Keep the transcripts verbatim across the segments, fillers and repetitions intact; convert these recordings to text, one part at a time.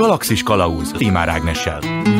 Galaxis Kalauz Tímár Ágnessel.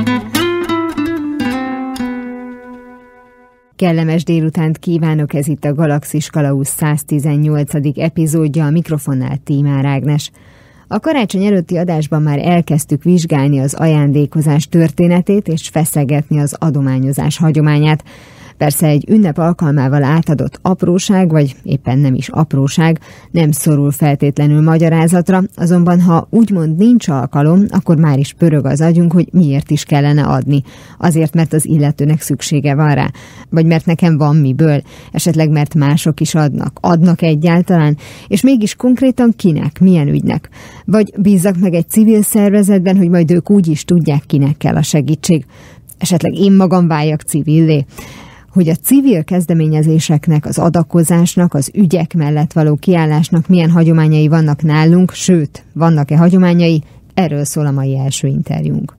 Kellemes délutánt kívánok, ez itt a Galaxis Kalauz száztizennyolcadik epizódja, a mikrofonnál Tímár Ágnes. A karácsony előtti adásban már elkezdtük vizsgálni az ajándékozás történetét és feszegetni az adományozás hagyományát. Persze egy ünnep alkalmával átadott apróság, vagy éppen nem is apróság, nem szorul feltétlenül magyarázatra, azonban ha úgymond nincs alkalom, akkor már is pörög az agyunk, hogy miért is kellene adni. Azért, mert az illetőnek szüksége van rá, vagy mert nekem van miből, esetleg mert mások is adnak, adnak egyáltalán, és mégis konkrétan kinek, milyen ügynek. Vagy bízzak meg egy civil szervezetben, hogy majd ők úgy is tudják, kinek kell a segítség. Esetleg én magam váljak civillé. Hogy a civil kezdeményezéseknek, az adakozásnak, az ügyek mellett való kiállásnak milyen hagyományai vannak nálunk, sőt, vannak-e hagyományai, erről szól a mai első interjúnk.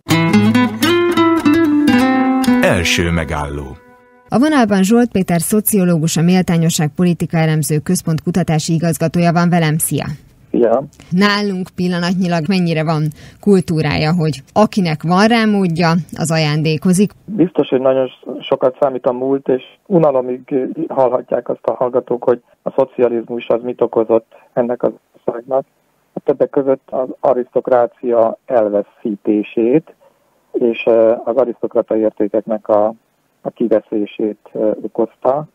Első megálló. A vonalban Zsolt Péter szociológus, a Méltányosság Politika Elemző Központ kutatási igazgatója van velem. Szia! Ja. Nálunk pillanatnyilag mennyire van kultúrája, hogy akinek van rá módja, az ajándékozik? Biztos, hogy nagyon sokat számít a múlt, és unalomig hallhatják azt a hallgatók, hogy a szocializmus az mit okozott ennek az országnak. A többek között az arisztokrácia elveszítését, és az arisztokrata értékeknek a, a kiveszését okozta.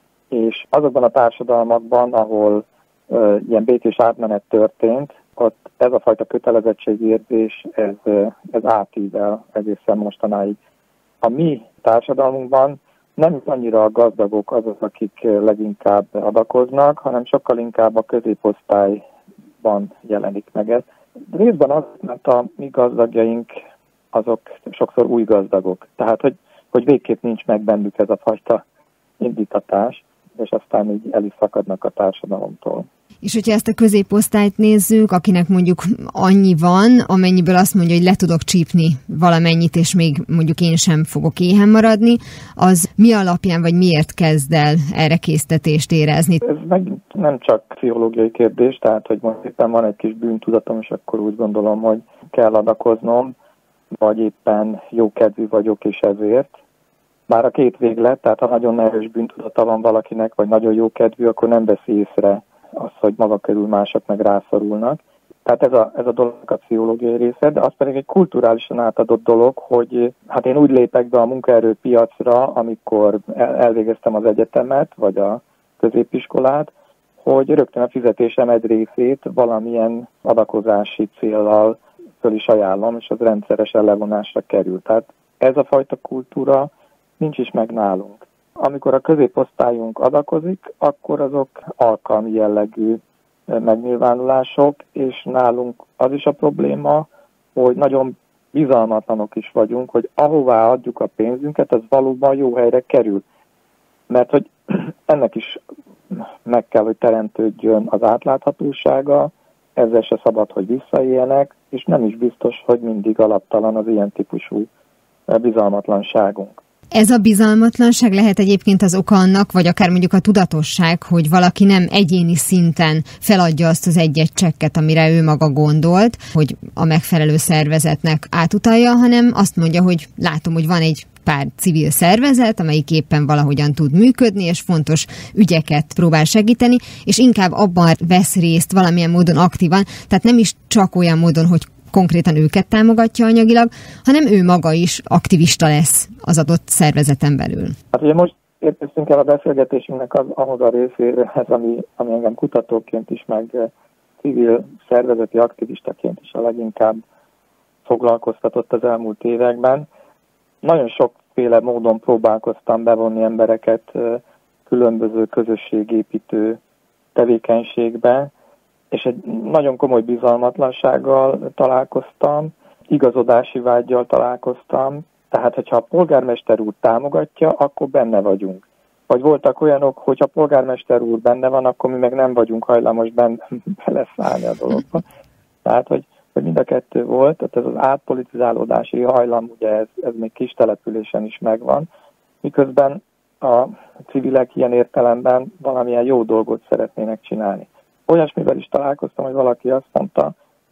És azokban a társadalmakban, ahol Uh, ilyen békés átmenet történt, ott ez a fajta kötelezettségérzés, ez, ez átível egészen mostanáig. A mi társadalmunkban nem annyira a gazdagok azok, akik leginkább adakoznak, hanem sokkal inkább a középosztályban jelenik meg ez. Részben az, mert a mi gazdagjaink azok sokszor új gazdagok. Tehát, hogy, hogy végképp nincs meg bennük ez a fajta indítatás, és aztán így el is szakadnak a társadalomtól. És hogyha ezt a középosztályt nézzük, akinek mondjuk annyi van, amennyiből azt mondja, hogy le tudok csípni valamennyit, és még mondjuk én sem fogok éhen maradni, az mi alapján, vagy miért kezd el erre késztetést érezni? Ez megint nem csak pszichológiai kérdés, tehát hogy most éppen van egy kis bűntudatom, és akkor úgy gondolom, hogy kell adakoznom, vagy éppen jókedvű vagyok, és ezért. Bár a két véglet, tehát ha nagyon erős bűntudata van valakinek, vagy nagyon jókedvű, akkor nem veszi észre az, hogy maga körül mások meg rászorulnak. Tehát ez a, ez a dolog a pszichológiai része, de az pedig egy kulturálisan átadott dolog, hogy hát én úgy lépek be a munkaerőpiacra, amikor elvégeztem az egyetemet, vagy a középiskolát, hogy rögtön a fizetésem egy részét valamilyen adakozási céllal föl is ajánlom, és az rendszeresen levonásra kerül. Tehát ez a fajta kultúra nincs is meg nálunk. Amikor a középosztályunk adakozik, akkor azok alkalmi jellegű megnyilvánulások, és nálunk az is a probléma, hogy nagyon bizalmatlanok is vagyunk, hogy ahová adjuk a pénzünket, az valóban jó helyre kerül. Mert hogy ennek is meg kell, hogy teremtődjön az átláthatósága, ezzel se szabad, hogy visszaéljenek, és nem is biztos, hogy mindig alaptalan az ilyen típusú bizalmatlanságunk. Ez a bizalmatlanság lehet egyébként az oka annak, vagy akár mondjuk a tudatosság, hogy valaki nem egyéni szinten feladja azt az egy-egy csekket, amire ő maga gondolt, hogy a megfelelő szervezetnek átutalja, hanem azt mondja, hogy látom, hogy van egy pár civil szervezet, amelyik éppen valahogyan tud működni, és fontos ügyeket próbál segíteni, és inkább abban vesz részt valamilyen módon aktívan, tehát nem is csak olyan módon, hogy konkrétan őket támogatja anyagilag, hanem ő maga is aktivista lesz az adott szervezeten belül. Hát ugye most érkeztünk el a beszélgetésünknek az, ahhoz a részéhez, ami, ami engem kutatóként is, meg civil szervezeti aktivistaként is a leginkább foglalkoztatott az elmúlt években. Nagyon sokféle módon próbálkoztam bevonni embereket különböző közösségépítő tevékenységbe, és egy nagyon komoly bizalmatlansággal találkoztam, igazodási vággyal találkoztam, tehát hogyha a polgármester úr támogatja, akkor benne vagyunk. Vagy voltak olyanok, hogyha a polgármester úr benne van, akkor mi meg nem vagyunk hajlamos benne beleszállni a dologba. Tehát, hogy, hogy mind a kettő volt, tehát ez az átpolitizálódási hajlam, ugye ez, ez még kis településen is megvan, miközben a civilek ilyen értelemben valamilyen jó dolgot szeretnének csinálni. Olyasmivel is találkoztam, hogy valaki azt mondta,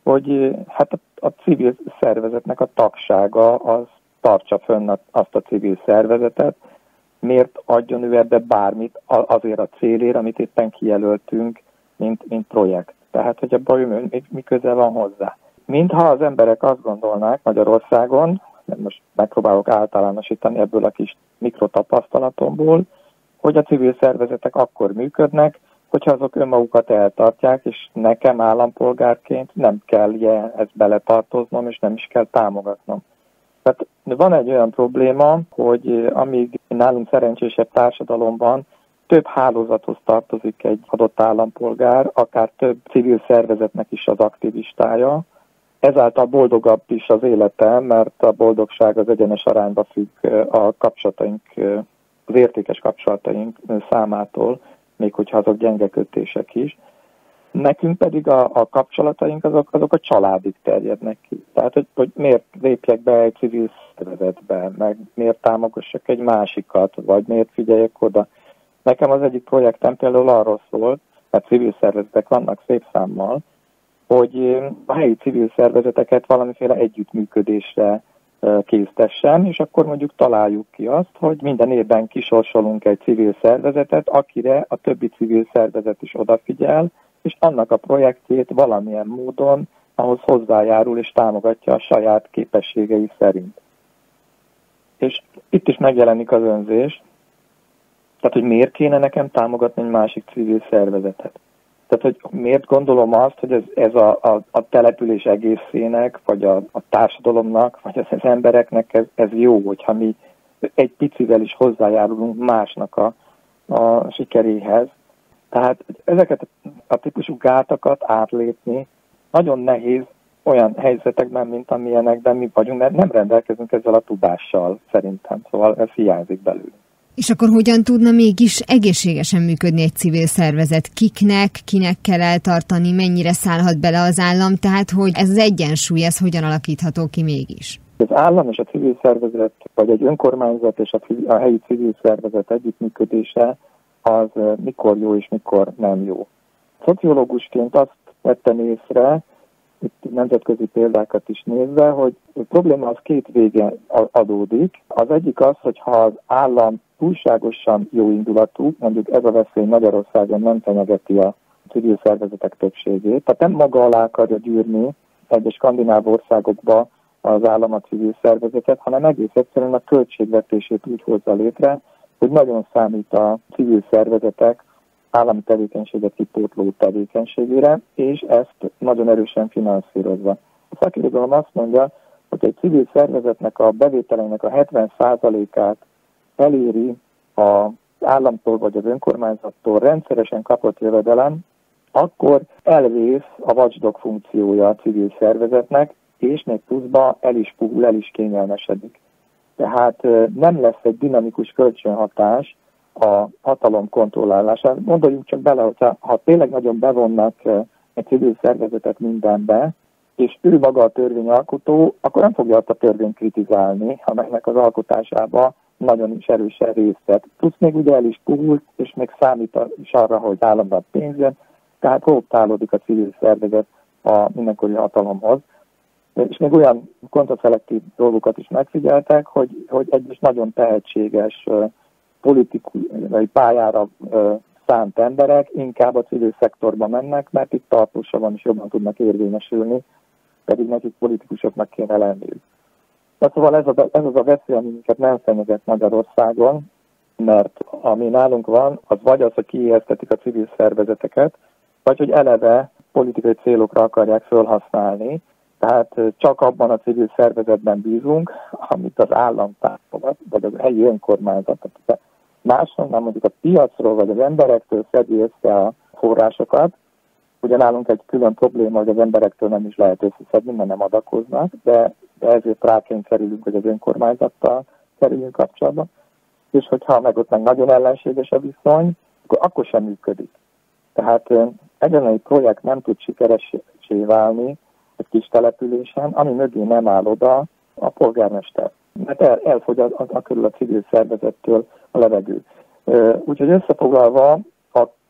hogy hát a, a civil szervezetnek a tagsága az tartsa fönn azt a civil szervezetet, miért adjon ő ebbe bármit azért a célért, amit éppen kijelöltünk, mint, mint projekt. Tehát, hogy abban mi, mi köze van hozzá. Mintha az emberek azt gondolnák Magyarországon, most megpróbálok általánosítani ebből a kis mikrotapasztalatomból, hogy a civil szervezetek akkor működnek, hogyha azok önmagukat eltartják, és nekem állampolgárként nem kell ezt beletartoznom, és nem is kell támogatnom. Tehát van egy olyan probléma, hogy amíg nálunk szerencsésebb társadalomban több hálózathoz tartozik egy adott állampolgár, akár több civil szervezetnek is az aktivistája, ezáltal boldogabb is az élete, mert a boldogság az egyenes arányba függ a kapcsolataink, az értékes kapcsolataink számától, még hogyha azok gyenge kötések is. Nekünk pedig a, a kapcsolataink azok, azok a családig terjednek ki. Tehát, hogy, hogy miért lépjek be egy civil szervezetbe, meg miért támogassak egy másikat, vagy miért figyeljek oda. Nekem az egyik projektem például arról szólt, mert civil szervezetek vannak szép számmal, hogy a helyi civil szervezeteket valamiféle együttműködésre késztessen, és akkor mondjuk találjuk ki azt, hogy minden évben kisorsolunk egy civil szervezetet, akire a többi civil szervezet is odafigyel, és annak a projektjét valamilyen módon ahhoz hozzájárul és támogatja a saját képességei szerint. És itt is megjelenik az önzés, tehát hogy miért kéne nekem támogatni egy másik civil szervezetet. Tehát, hogy miért gondolom azt, hogy ez, ez a, a, a település egészének, vagy a, a társadalomnak, vagy az, az embereknek ez, ez jó, hogyha mi egy picivel is hozzájárulunk másnak a, a sikeréhez. Tehát ezeket a típusú gátakat átlépni nagyon nehéz olyan helyzetekben, mint amilyenekben mi vagyunk, mert nem rendelkezünk ezzel a tudással szerintem, szóval ez hiányzik belőle. És akkor hogyan tudna mégis egészségesen működni egy civil szervezet? Kiknek, kinek kell eltartani, mennyire szállhat bele az állam? Tehát, hogy ez az egyensúly, ez hogyan alakítható ki mégis? Az állam és a civil szervezet, vagy egy önkormányzat és a helyi civil szervezet együttműködése az mikor jó és mikor nem jó. Szociológusként azt vettem észre, itt nemzetközi példákat is nézve, hogy a probléma az két vége adódik. Az egyik az, hogy ha az állam túlságosan jó indulatú, mondjuk ez a veszély Magyarországon nem fenyegeti a civil szervezetek többségét, tehát nem maga alá akarja gyűrni egyes skandináv országokba az állam a civil szervezetet, hanem egész egyszerűen a költségvetését úgy hozza létre, hogy nagyon számít a civil szervezetek állami tevékenységet kipótló tevékenységére, és ezt nagyon erősen finanszírozva. A szakirodalom azt mondja, hogy egy civil szervezetnek a bevételeinek a hetven százalékát eléri az államtól vagy az önkormányzattól rendszeresen kapott jövedelem, akkor elvész a watchdog funkciója a civil szervezetnek, és még pluszban el is puhul, el is kényelmesedik. Tehát nem lesz egy dinamikus kölcsönhatás a hatalom kontrollálására. Gondoljunk csak bele, hogyha ha tényleg nagyon bevonnak egy civil szervezetet mindenbe, és ő maga a törvényalkotó, akkor nem fogja azt a törvényt kritizálni, amelynek az alkotásába nagyon is erősen részt vett. Plusz még ugye el is puhult, és még számít is arra, hogy államban pénz jön, tehát optálódik a civil szervezet a mindenkori hatalomhoz. És még olyan kontraszelektív dolgokat is megfigyeltek, hogy, hogy egyes nagyon tehetséges politikai pályára szánt emberek inkább a civil szektorba mennek, mert itt tartósabban is jobban tudnak érvényesülni, pedig nekik politikusoknak kéne lenniük. De szóval ez, a, ez az a veszély, ami minket nem fenyeget Magyarországon, mert ami nálunk van, az vagy az, hogy kiéheztetik a civil szervezeteket, vagy hogy eleve politikai célokra akarják felhasználni, tehát csak abban a civil szervezetben bízunk, amit az állam támogat, vagy az helyi önkormányzat. Máshonnan mondjuk a piacról, vagy az emberektől szedi össze a forrásokat. Ugye nálunk egy külön probléma, hogy az emberektől nem is lehet összeszedni, mert nem adakoznak, de, de ezért rákényszerülünk, hogy az önkormányzattal kerüljünk kapcsolatba. És hogyha meg ott meg nagyon ellenséges a viszony, akkor, akkor sem működik. Tehát egy projekt nem tud sikeresé válni egy kis településen, ami mögé nem áll oda a polgármester. Mert el, elfogy a, a körül a civil szervezettől a levegő. Úgyhogy összefoglalva, a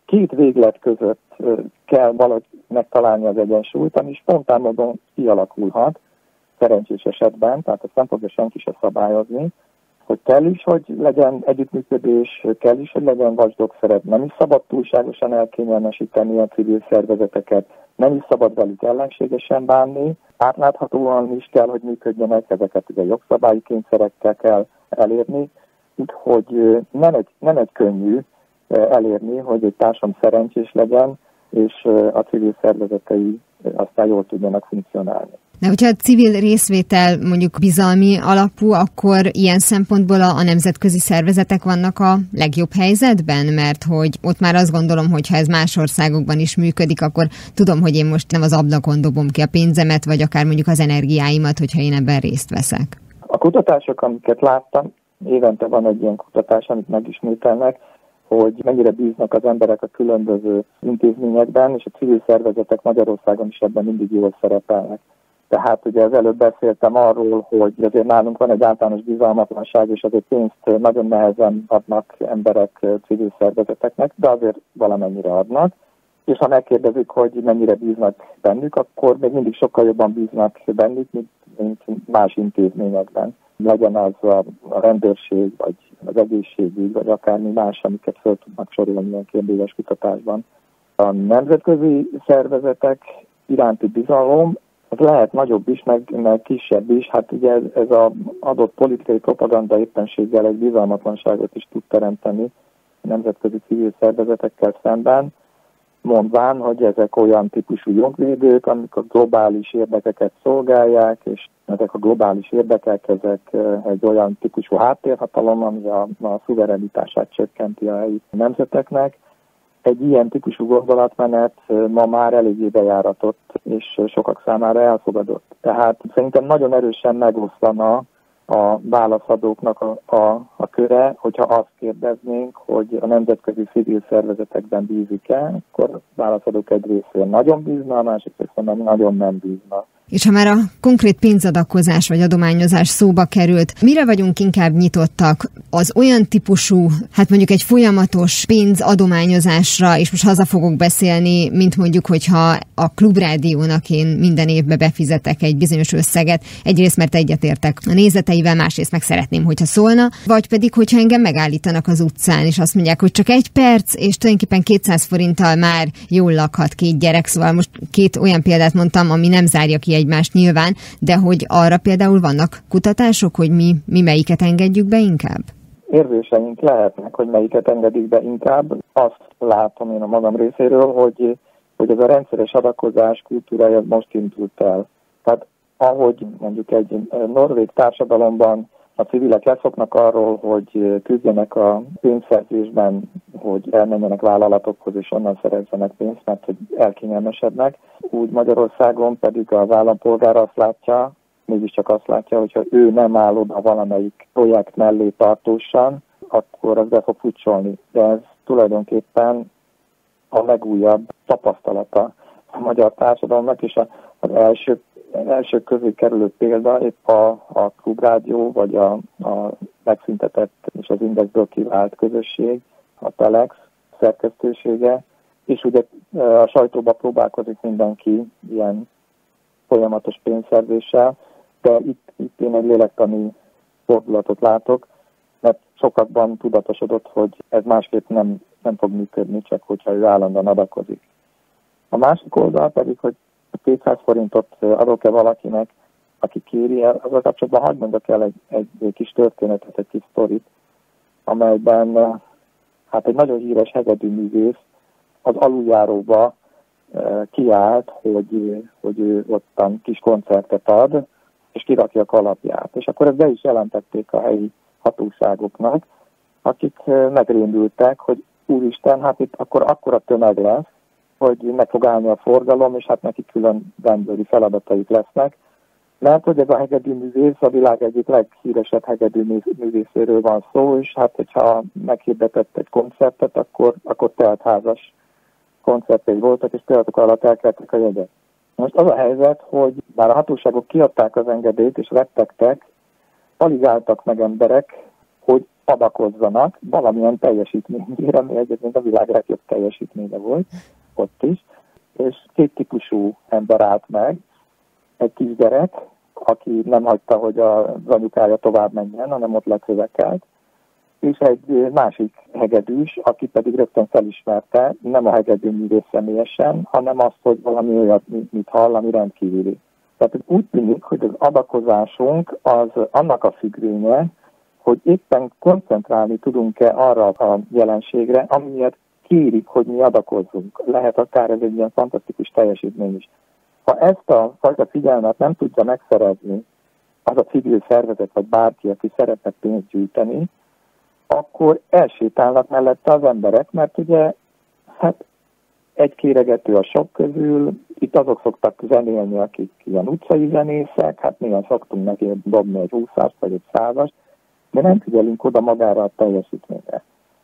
két véglet között kell valahogy megtalálni az egyensúlyt, ami spontán módon kialakulhat, szerencsés esetben, tehát ezt nem fogja senki se szabályozni, hogy kell is, hogy legyen együttműködés, kell is, hogy legyen watchdog szerep, nem is szabad túlságosan elkényelmesíteni a civil szervezeteket, nem is szabad velük ellenségesen bánni, átláthatóan is kell, hogy működjenek, ezeket ugye jogszabályi kényszerekkel kell elérni, úgyhogy nem egy, nem egy könnyű elérni, hogy egy társam szerencsés legyen, és a civil szervezetei aztán jól tudjanak funkcionálni. De hogyha a civil részvétel mondjuk bizalmi alapú, akkor ilyen szempontból a, a nemzetközi szervezetek vannak a legjobb helyzetben? Mert hogy ott már azt gondolom, hogy ha ez más országokban is működik, akkor tudom, hogy én most nem az ablakon dobom ki a pénzemet, vagy akár mondjuk az energiáimat, hogyha én ebben részt veszek. A kutatások, amiket láttam, évente van egy ilyen kutatás, amit megismételnek, hogy mennyire bíznak az emberek a különböző intézményekben, és a civil szervezetek Magyarországon is ebben mindig jól szerepelnek. Tehát ugye az előbb beszéltem arról, hogy azért nálunk van egy általános bizalmatlanság, és azért pénzt nagyon nehezen adnak emberek civil szervezeteknek, de azért valamennyire adnak. És ha megkérdezik, hogy mennyire bíznak bennük, akkor még mindig sokkal jobban bíznak bennük, mint, mint más intézményekben. Legyen az a, a rendőrség, vagy az egészségügy, vagy akármi más, amiket fel tudnak sorolni ilyen kérdéses kutatásban. A nemzetközi szervezetek iránti bizalom, az lehet nagyobb is, meg, meg kisebb is. Hát ugye ez, ez az adott politikai propaganda éppenséggel egy bizalmatlanságot is tud teremteni a nemzetközi civil szervezetekkel szemben, mondván, hogy ezek olyan típusú jogvédők, amik a globális érdekeket szolgálják, és ezek a globális érdekek, ezek egy olyan típusú háttérhatalom, ami a, a szuverenitását csökkenti a helyi nemzeteknek. Egy ilyen típusú gondolatmenet ma már eléggé bejáratott, és sokak számára elfogadott. Tehát szerintem nagyon erősen megoszlana a válaszadóknak a, a, a köre, hogyha azt kérdeznénk, hogy a nemzetközi civil szervezetekben bízik-e, akkor válaszadók egy részén nagyon bízna, a másik részén nagyon nem bízna. És ha már a konkrét pénzadakozás vagy adományozás szóba került, mire vagyunk inkább nyitottak? Az olyan típusú, hát mondjuk egy folyamatos pénzadományozásra, és most haza fogok beszélni, mint mondjuk, hogyha a Klubrádiónak én minden évben befizetek egy bizonyos összeget, egyrészt mert egyetértek a nézeteivel, másrészt meg szeretném, hogyha szólna, vagy pedig, hogyha engem megállítanak az utcán, és azt mondják, hogy csak egy perc, és tulajdonképpen kétszáz forinttal már jól lakhat két gyerek, szóval most két olyan példát mondtam, ami nem zárja ki egymást nyilván, de hogy arra például vannak kutatások, hogy mi, mi melyiket engedjük be inkább? Érzéseink lehetnek, hogy melyiket engedik be inkább. Azt látom én a magam részéről, hogy, hogy ez a rendszeres adakozás kultúrája most indult el. Tehát ahogy mondjuk egy norvég társadalomban a civilek leszoknak arról, hogy küzdjenek a pénzszerzésben, hogy elmenjenek vállalatokhoz és onnan szerezzenek pénzt, mert hogy elkényelmesednek. Úgy Magyarországon pedig az állampolgár azt látja, mégiscsak azt látja, hogyha ő nem áll oda valamelyik projekt mellé tartósan, akkor az be fog futcsolni. De ez tulajdonképpen a legújabb tapasztalata a magyar társadalomnak, és az első első közé kerülő példa épp a, a Klubrádió, vagy a, a megszüntetett és az Indexből kivált közösség, a Telex szerkesztősége, és ugye a sajtóba próbálkozik mindenki ilyen folyamatos pénzszerzéssel, de itt, itt én egy lélektani fordulatot látok, mert sokakban tudatosodott, hogy ez másképp nem, nem fog működni, csak hogyha ő állandóan adakozik. A másik oldal pedig, hogy kétszáz forintot adok-e valakinek, aki kéri el, azzal kapcsolatban hagyd mondok el egy, egy kis történetet, egy kis sztorit, amelyben hát egy nagyon híres hegedűművész az aluljáróba kiállt, hogy, hogy ő ottan kis koncertet ad, és kirakja a kalapját. És akkor ezt be is jelentették a helyi hatóságoknak, akik megrémültek, hogy úristen, hát itt akkor akkora tömeg lesz, hogy meg fog állni a forgalom, és hát neki külön rendőri feladataik lesznek. Mert hogy ez a hegedűművész a világ egyik leghíresebb hegedűművészéről van szó, és hát hogyha meghirdetett egy koncertet, akkor, akkor teltházas koncertjei voltak, és pillanatok alatt elkeltek a jegyet. Most az a helyzet, hogy bár a hatóságok kiadták az engedélyt, és rettegtek, alig álltak meg emberek, hogy adakozzanak valamilyen teljesítményére, ami egyébként a világ legjobb teljesítménye volt ott is, és két típusú ember állt meg, egy kisgyerek, aki nem hagyta, hogy az anyukája tovább menjen, hanem ott lekövekelt, és egy másik hegedűs, aki pedig rögtön felismerte, nem a hegedűművész személyesen, hanem azt, hogy valami olyat, mit hall, ami rendkívüli. Tehát úgy tűnik, hogy az adakozásunk az annak a függvénye, hogy éppen koncentrálni tudunk-e arra a jelenségre, amiért kérik, hogy mi adakozzunk. Lehet akár ez egy ilyen fantasztikus teljesítmény is. Ha ezt a fajta figyelmet nem tudja megszerezni az a civil szervezet, vagy bárki, aki szeretne pénzt gyűjteni, akkor elsétálnak mellette az emberek, mert ugye hát egy kéregető a sok közül, itt azok szoktak zenélni, akik ilyen utcai zenészek, hát néha szoktunk neki dobni egy húszást vagy egy százast, de nem figyelünk oda magára a teljesítményre.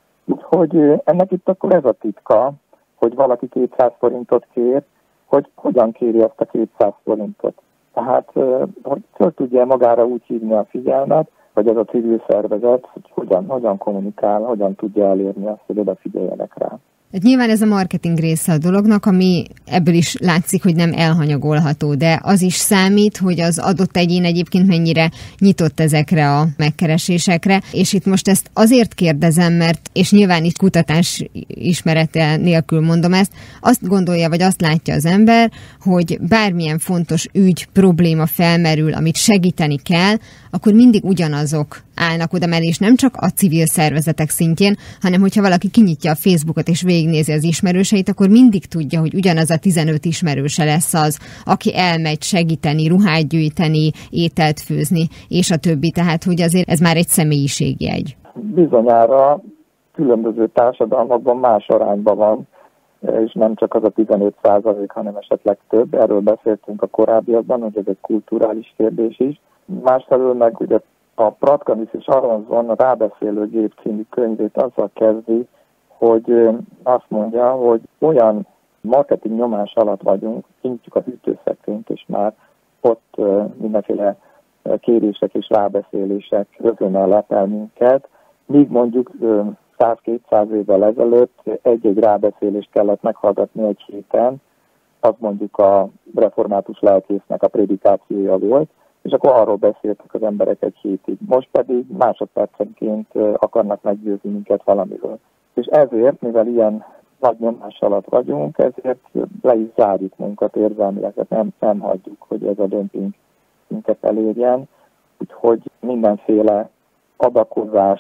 Úgyhogy ennek itt akkor ez a titka, hogy valaki kétszáz forintot kér, hogy hogyan kéri azt a kétszáz forintot. Tehát, hogy föl tudja magára úgy hívni a figyelmet, vagy ez a civil szervezet, hogy hogyan, hogyan kommunikál, hogyan tudja elérni azt, hogy odafigyeljenek rá. Hát nyilván ez a marketing része a dolognak, ami ebből is látszik, hogy nem elhanyagolható, de az is számít, hogy az adott egyén egyébként mennyire nyitott ezekre a megkeresésekre, és itt most ezt azért kérdezem, mert, és nyilván itt kutatás ismerete nélkül mondom ezt, azt gondolja, vagy azt látja az ember, hogy bármilyen fontos ügy, probléma felmerül, amit segíteni kell, akkor mindig ugyanazok állnak oda mellé, és nem csak a civil szervezetek szintjén, hanem hogyha valaki kinyitja a Facebookot és végignézi az ismerőseit, akkor mindig tudja, hogy ugyanaz a tizenöt ismerőse lesz az, aki elmegy segíteni, ruhát gyűjteni, ételt főzni, és a többi. Tehát, hogy azért ez már egy személyiségjegy. Bizonyára különböző társadalmakban más arányban van, és nem csak az a tizenöt százalék, hanem esetleg több. Erről beszéltünk a korábbiakban, hogy ez egy kulturális kérdés is. Másfelől meg ugye a Pratkanis és Aronson a Rábeszélőgép című könyvét azzal kezdi, hogy azt mondja, hogy olyan marketing nyomás alatt vagyunk, kinyitjuk a hűtőszekrényt, és már ott mindenféle kérések és rábeszélések rögtön lepel minket, míg mondjuk száz-kétszáz évvel ezelőtt egy-egy rábeszélést kellett meghallgatni egy héten, az mondjuk a református lelkésznek a prédikációja volt, és akkor arról beszéltek az emberek egy hétig. Most pedig másodpercenként akarnak meggyőzni minket valamiről. És ezért, mivel ilyen nagy nyomás alatt vagyunk, ezért le is zárjuk munkat érzelmileg, nem, nem hagyjuk, hogy ez a dömping minket elérjen. Úgyhogy mindenféle adakozás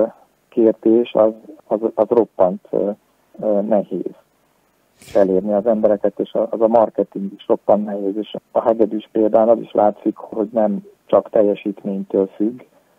kérdés az, az, az roppant nehéz elérni az embereket, és az a marketing is roppant nehéz, és a hegedűs példán az is látszik, hogy nem csak teljesítménytől függ,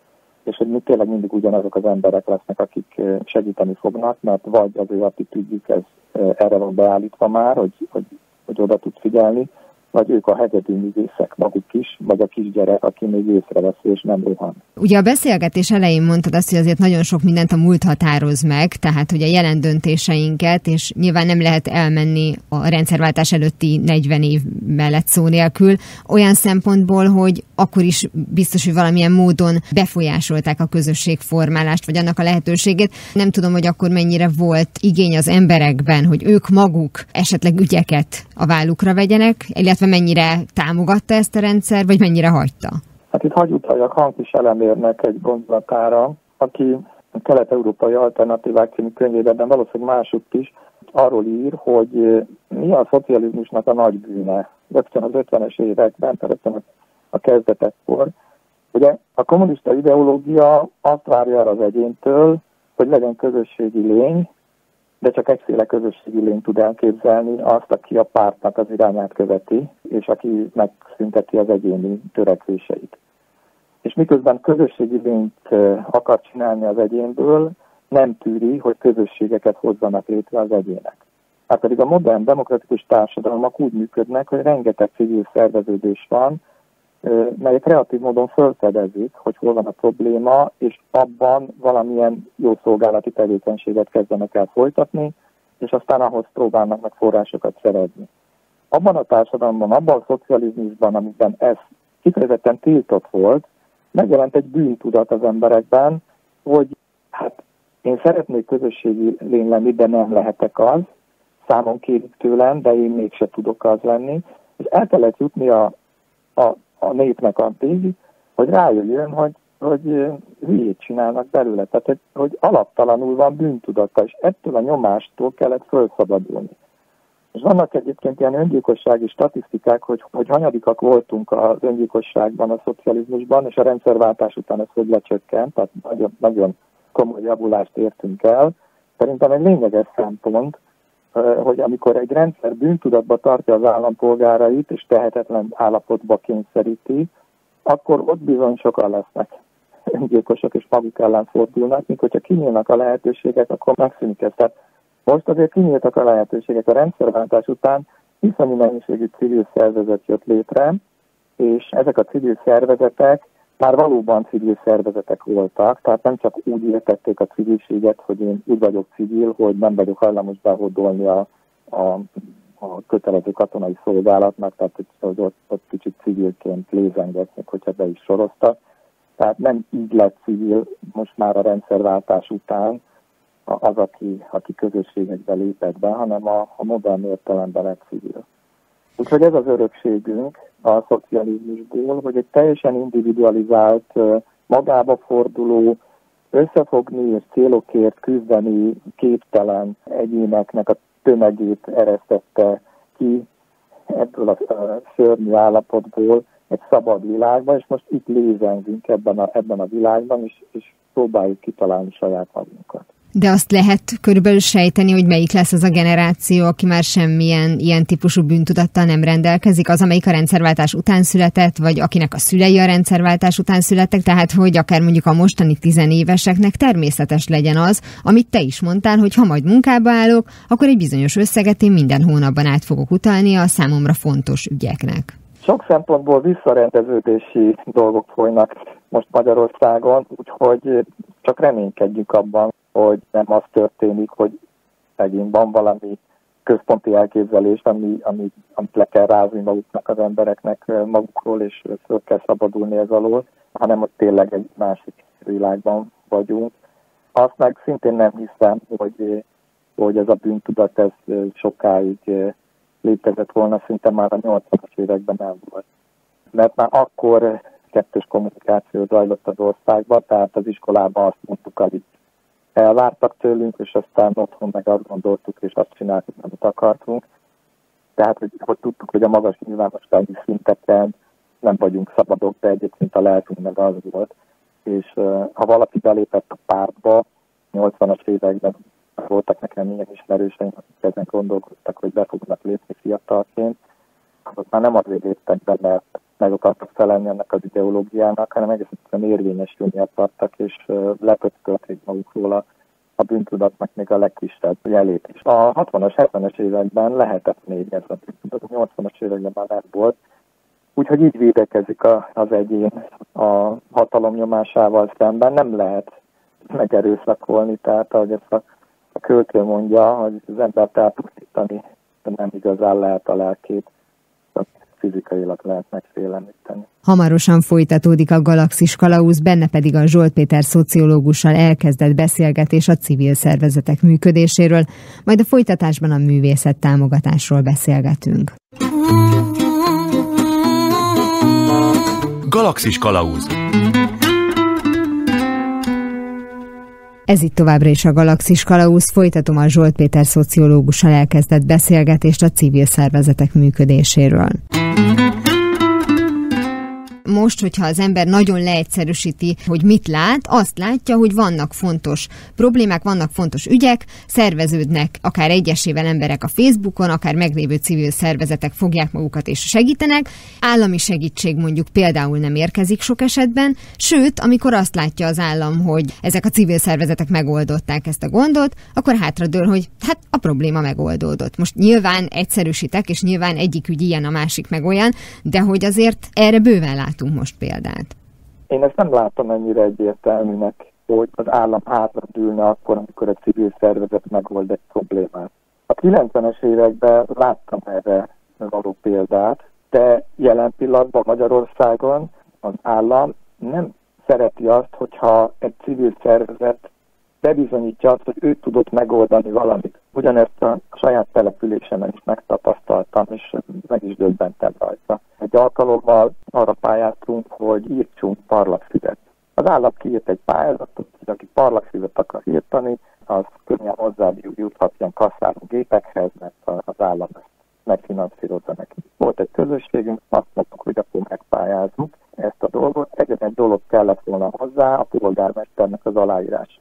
és hogy mi tényleg mindig ugyanazok az emberek lesznek, akik segíteni fognak, mert vagy az ő attitűdjük ez erre van beállítva már, hogy, hogy, hogy oda tud figyelni, vagy ők a hegedűművészek maguk is, vagy a kisgyerek, aki még észreveszi és nem rohan. Ugye a beszélgetés elején mondtad azt, hogy azért nagyon sok mindent a múlt határoz meg, tehát hogy a jelen döntéseinket, és nyilván nem lehet elmenni a rendszerváltás előtti negyven év mellett szó nélkül, olyan szempontból, hogy akkor is biztos, hogy valamilyen módon befolyásolták a közösségformálást, vagy annak a lehetőségét. Nem tudom, hogy akkor mennyire volt igény az emberekben, hogy ők maguk esetleg ügyeket a vállukra vegyenek, illetve mennyire támogatta ezt a rendszer, vagy mennyire hagyta? Hát itt hagy utaljak Hankis Elemérnek egy gondolatára, aki a Kelet-Európai Alternatívák című könyvében, de valószínűleg másutt is arról ír, hogy mi a szocializmusnak a nagy bűne. Rögtön az ötvenes években, rögtön a kezdetekkor. Ugye a kommunista ideológia azt várja el az egyéntől, hogy legyen közösségi lény, de csak egyféle közösségi lény tud elképzelni, azt, aki a pártnak az irányát követi, és aki megszünteti az egyéni törekvéseit. És miközben közösségi lényt akar csinálni az egyénből, nem tűri, hogy közösségeket hozzanak létre az egyének. Hát pedig a modern demokratikus társadalmak úgy működnek, hogy rengeteg civil szerveződés van, melyek kreatív módon felfedezik, hogy hol van a probléma, és abban valamilyen jó szolgálati tevékenységet kezdenek el folytatni, és aztán ahhoz próbálnak meg forrásokat szerezni. Abban a társadalomban, abban a szocializmusban, amiben ez kifejezetten tiltott volt, megjelent egy bűntudat az emberekben, hogy Hát én szeretnék közösségi lény lenni, de nem lehetek az. Számon kérik tőlem, de én mégse tudok az lenni. És el kellett jutni a, a, a népnek addig, hogy rájöjjön, hogy, hogy hülyét csinálnak belőle. Tehát, hogy, hogy alaptalanul van bűntudata, és ettől a nyomástól kellett felszabadulni. És vannak egyébként ilyen öngyilkossági statisztikák, hogy, hogy hanyadikak voltunk az öngyilkosságban, a szocializmusban, és a rendszerváltás után ez hogy lecsökkent, tehát nagyon, nagyon komoly javulást értünk el. Szerintem egy lényeges szempont, hogy amikor egy rendszer bűntudatba tartja az állampolgárait, és tehetetlen állapotba kényszeríti, akkor ott bizony sokan lesznek öngyilkosok, és maguk ellen fordulnak, míg hogyha kinyílnak a lehetőségek, akkor megszűnik ez. Tehát most azért kinyíltak a lehetőségek. A rendszerváltás után iszonyú mennyiségű civil szervezet jött létre, és ezek a civil szervezetek már valóban civil szervezetek voltak, tehát nem csak úgy értették a civilséget, hogy én úgy vagyok civil, hogy nem vagyok hajlamos behódolni a, a, a kötelező katonai szolgálatnak, tehát hogy ott, ott kicsit civilként lézengetnek, hogyha be is soroztak. Tehát nem így lett civil most már a rendszerváltás után az, aki, aki közösségekbe lépett be, hanem a, a modern értelemben lett civil. Úgyhogy ez az örökségünk a szocializmusból, hogy egy teljesen individualizált, magába forduló, összefogni és célokért küzdeni képtelen egyéneknek a tömegét eresztette ki ebből a szörnyű állapotból egy szabad világban, és most itt lézengünk ebben a, ebben a világban, és, és próbáljuk kitalálni saját magunkat. De azt lehet körülbelül sejteni, hogy melyik lesz az a generáció, aki már semmilyen ilyen típusú bűntudattal nem rendelkezik, az, amelyik a rendszerváltás után született, vagy akinek a szülei a rendszerváltás után születtek, tehát hogy akár mondjuk a mostani tizenéveseknek természetes legyen az, amit te is mondtál, hogy ha majd munkába állok, akkor egy bizonyos összeget én minden hónapban át fogok utalni a számomra fontos ügyeknek. Sok szempontból visszarendeződési dolgok folynak most Magyarországon, úgyhogy csak reménykedjük abban, hogy nem az történik, hogy megint van valami központi elképzelés, ami, ami, amit le kell rázni maguknak az embereknek magukról, és föl kell szabadulni ez alól, hanem hogy tényleg egy másik világban vagyunk. Azt meg szintén nem hiszem, hogy, hogy ez a bűntudat ez sokáig létezett volna, szinte már a nyolcvanas években nem volt. Mert már akkor kettős kommunikáció zajlott az országban, tehát az iskolában azt mondtuk, amit elvártak tőlünk, és aztán otthon meg azt gondoltuk, és azt csináltuk, amit akartunk. Tehát, hogy, hogy tudtuk, hogy a magas nyilvánossági szinteken nem vagyunk szabadok, de egyébként a lelkünk meg az volt. És uh, ha valaki belépett a pártba, nyolcvanas években voltak nekem ilyen ismerőseim, akik ezen gondolkodtak, hogy be fognak lépni fiatalként, azok már nem azért léptek be, mert meg akartak felelni ennek az ideológiának, hanem egészen érvényesülni akartak, és uh, lepöckölték magukról a, a bűntudatnak még a legkisebb jelét. És a hatvanas, hetvenes években lehetett még ez a bűntudat, a nyolcvanas években már nem volt. Úgyhogy így védekezik a, az egyén a hatalom nyomásával szemben. Nem lehet megerőszakolni, tehát ahogy ezt a, a költő mondja, hogy az embert elpusztítani, de nem igazán lehet a lelkét, fizikailag lehet megfélemlíteni. Hamarosan folytatódik a Galaxis Kalauz, benne pedig a Zsolt Péter szociológussal elkezdett beszélgetés a civil szervezetek működéséről, majd a folytatásban a művészet támogatásról beszélgetünk. Galaxis Kalauz. Ez itt továbbra is a Galaxis Kalauz, folytatom a Zsolt Péter szociológussal elkezdett beszélgetést a civil szervezetek működéséről. Most, hogyha az ember nagyon leegyszerűsíti, hogy mit lát, azt látja, hogy vannak fontos problémák, vannak fontos ügyek, szerveződnek akár egyesével emberek a Facebookon, akár meglévő civil szervezetek fogják magukat és segítenek. Állami segítség mondjuk például nem érkezik sok esetben, sőt, amikor azt látja az állam, hogy ezek a civil szervezetek megoldották ezt a gondot, akkor hátradől, hogy hát a probléma megoldódott. Most nyilván egyszerűsítek, és nyilván egyik ügy ilyen, a másik meg olyan, de hogy azért erre bőven lát most példát. Én ezt nem látom ennyire egyértelműnek, hogy az állam hátradőlne akkor, amikor egy civil szervezet megold egy problémát. A kilencvenes években láttam erre való példát, de jelen pillanatban Magyarországon az állam nem szereti azt, hogyha egy civil szervezet bebizonyítja azt, hogy ő tudott megoldani valamit. Ugyanezt a saját településemen is megtapasztaltam, és meg is döbbentem rajta. Egy alkalommal arra pályáztunk, hogy írtsunk parlagfüvet. Az állam kiírt egy pályázatot, hogy aki parlagfüvet akar írtani, az könnyen hozzá juthat ilyen kasszáló gépekhez, mert az állam ezt megfinanszírozza neki. Volt egy közösségünk, azt mondtuk, hogy akkor megpályázunk ezt a dolgot. Egyetlen egy dolog kellett volna hozzá, a polgármesternek az aláírása.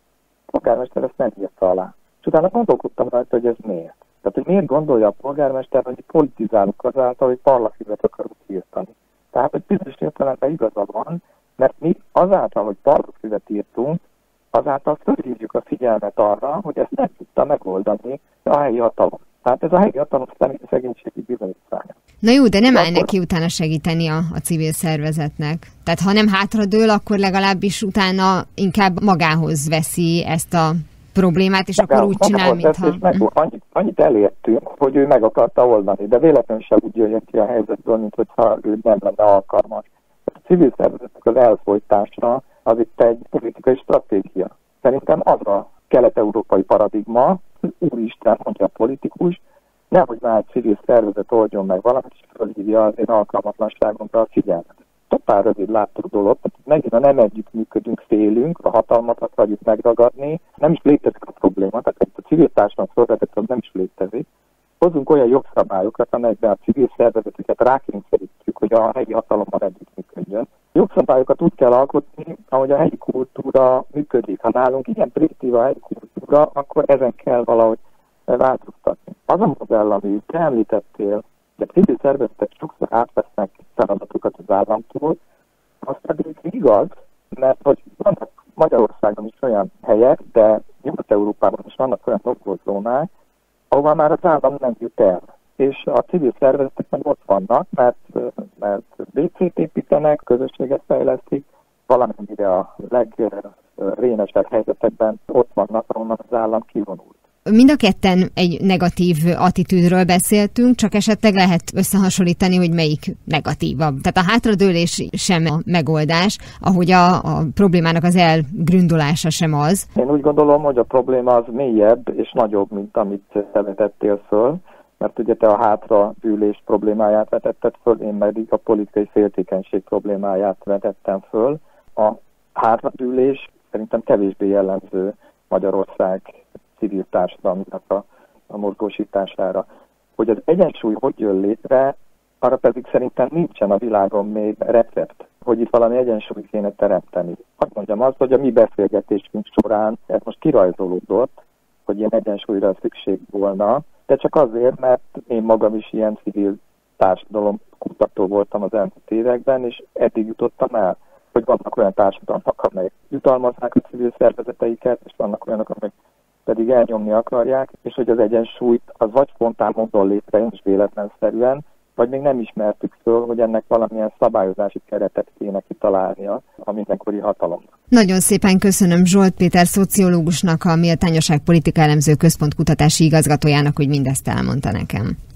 A polgármester ezt nem írta alá. És utána gondolkodtam rajta, hogy ez miért. Tehát, hogy miért gondolja a polgármester, hogy politizálunk azáltal, hogy parlagfüvet akarunk írtani. Tehát, hogy bizonyos értelemben igaza van, mert mi azáltal, hogy parlagfüvet írtunk, azáltal fölhívjuk a figyelmet arra, hogy ezt nem tudta megoldani a helyi hatalom. Tehát ez a helyi hatalom szegénységi bizonyítványa. Na jó, de nem áll neki utána segíteni a, a civil szervezetnek. Tehát ha nem hátradől, akkor legalábbis utána inkább magához veszi ezt a problémát, és Magá, akkor úgy csinál, mintha... Meg, annyit, annyit elértünk, hogy ő meg akarta oldani, de véletlenül sem úgy jöjjön ki a helyzetből, mint hogyha ő nem lenne alkalmas. A civil szervezetek az elfolytásra az itt egy politikai stratégia. Szerintem az a kelet-európai paradigma, úristen, mondja a politikus, nehogy már egy civil szervezet oldjon meg valamit, és fölhívja az én alkalmatlanságomra a figyelmet. Totál rövid láttuk dolog, megint a nem együttműködünk, félünk, a hatalmat akarjuk megragadni, nem is létezik a probléma, tehát a civil társadalom szolgáltatás nem is létezik. Hozzunk olyan jogszabályokat, amelyekben a civil szervezeteket rákényszerítjük, hogy a helyi hatalommal együttműködjön. Jogszabályokat úgy kell alkotni, ahogy a helyi kultúra működik. Ha nálunk ilyen primitív a helyi kultúra, akkor ezen kell valahogy változtatni. Az a modell, amit te említettél, de civil szervezetek sokszor átvesznek feladatokat az államtól, az pedig igaz, mert hogy vannak Magyarországon is olyan helyek, de Nyugat-Európában is vannak olyan okozónák, ahová már az állam nem jut el. És a civil szervezetek meg ott vannak, mert, mert bé cét építenek, közösséget fejlesztik, valamire a legrénesebb helyzetekben ott vannak, ahonnan az állam kivonult. Mind a ketten egy negatív attitűdről beszéltünk, csak esetleg lehet összehasonlítani, hogy melyik negatívabb. Tehát a hátradőlés sem a megoldás, ahogy a, a problémának az elgründolása sem az. Én úgy gondolom, hogy a probléma az mélyebb és nagyobb, mint amit te vetettél föl, mert ugye te a hátradőlés problémáját vetetted föl, én pedig a politikai féltékenység problémáját vetettem föl. A hátradőlés szerintem kevésbé jellemző Magyarország civil társadalomnak a, a mozgósítására. Hogy az egyensúly hogy jön létre, arra pedig szerintem nincsen a világon még recept, hogy itt valami egyensúlyt kéne teremteni. Azt mondjam azt, hogy a mi beszélgetésünk során ez most kirajzolódott, hogy ilyen egyensúlyra szükség volna, de csak azért, mert én magam is ilyen civil társadalom kutató voltam az elmúlt években, és eddig jutottam el, hogy vannak olyan társadalmak, amelyek jutalmaznák a civil szervezeteiket, és vannak olyanok, amelyek pedig elnyomni akarják, és hogy az egyensúlyt az vagy spontán módon létrejön, és véletlenszerűen, vagy még nem ismertük föl, hogy ennek valamilyen szabályozási keretet kéne kitalálnia a mindenkori hatalomnak. Nagyon szépen köszönöm Zsolt Péter szociológusnak, a Méltányosság Politika Elemző Központ kutatási igazgatójának, hogy mindezt elmondta nekem.